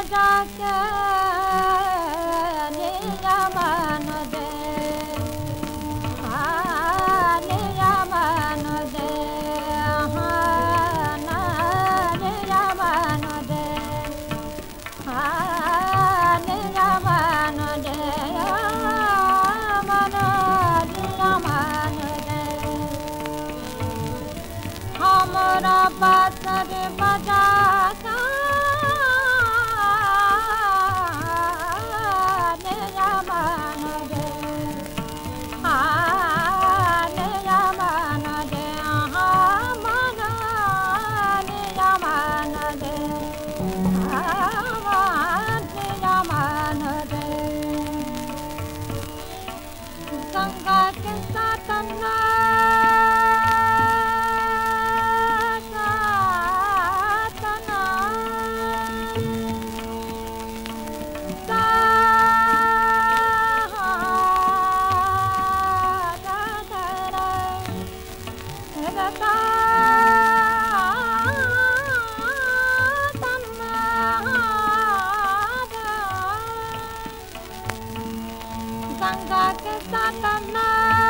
बजा के नियमन दे, नियमन दे, नियमन दे, नियमन दे, मन नियमन दे। हमरा बासर बजा के नियमन दे, नियमन दे, मन नियमन दे, नियमन दे। गंगा के सातना गंगा के सातना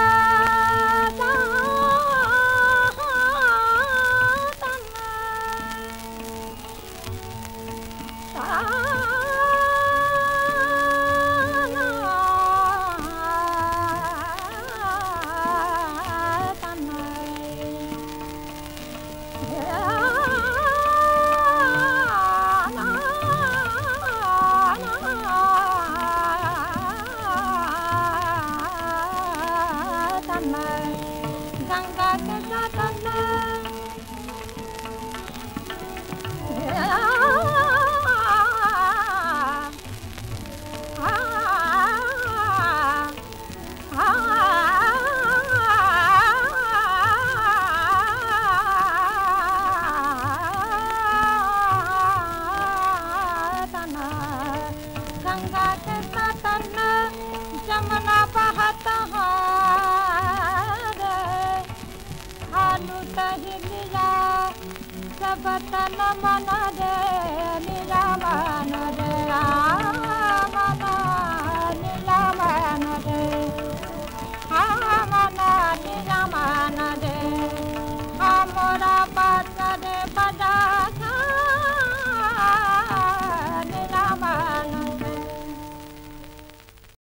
गंगा के सातना गंगा के सातना जमुना बहता हिलिया सब तन मन दे नियमन दे।